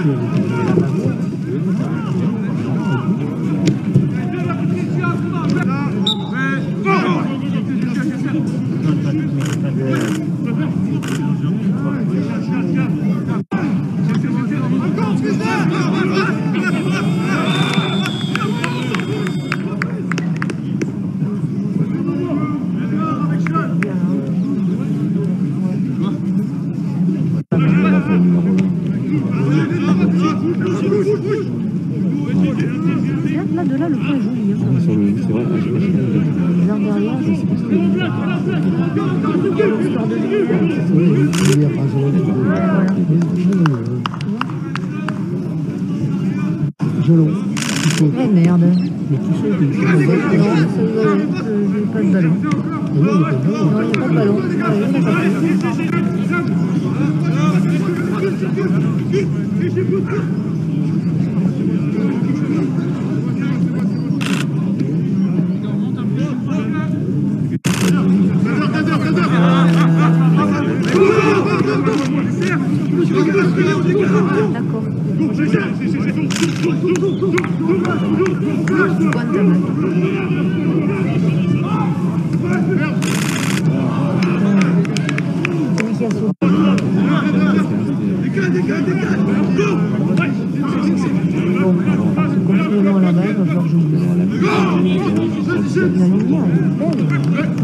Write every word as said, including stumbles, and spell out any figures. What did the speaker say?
Là, de là, le point est joli. Hein. C'est vrai, j'ai pas fini. Les arbres derrière, c'est pas ce Jolon. Eh merde. Mais tu sais que Non, ça y va, j'ai pas de ballon. Non, il n'y a pas de ballon. Ouais, il n'y en a pas plus. D'accord. Continuellement là-bas, il va falloir que je vous dise. La lumière, elle est belle.